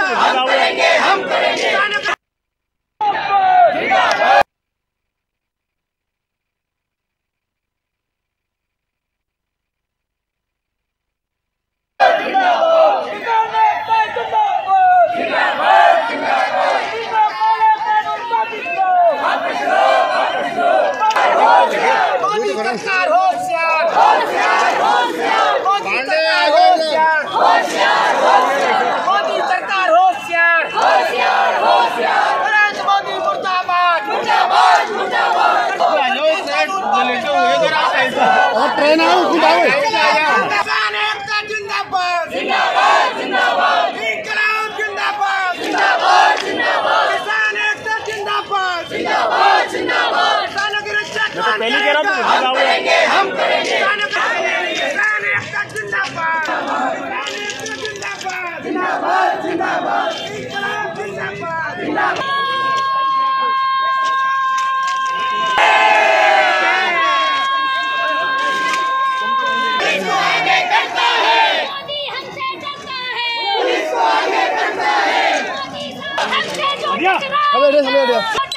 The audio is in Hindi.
हम करेंगे। ट्रेन आओ किसान एकता जिंदाबाद जिंदाबाद जिंदाबाद, इंकलाब जिंदाबाद जिंदाबाद जिंदाबाद, किसान एकता जिंदाबाद जिंदाबाद जिंदाबाद, किसानों की रक्षा हम करेंगे। हम करेंगे किसान एकता जिंदाबाद जिंदाबाद जिंदाबाद जिंदाबाद, इंकलाब जिंदाबाद जिंदाबाद। हेलो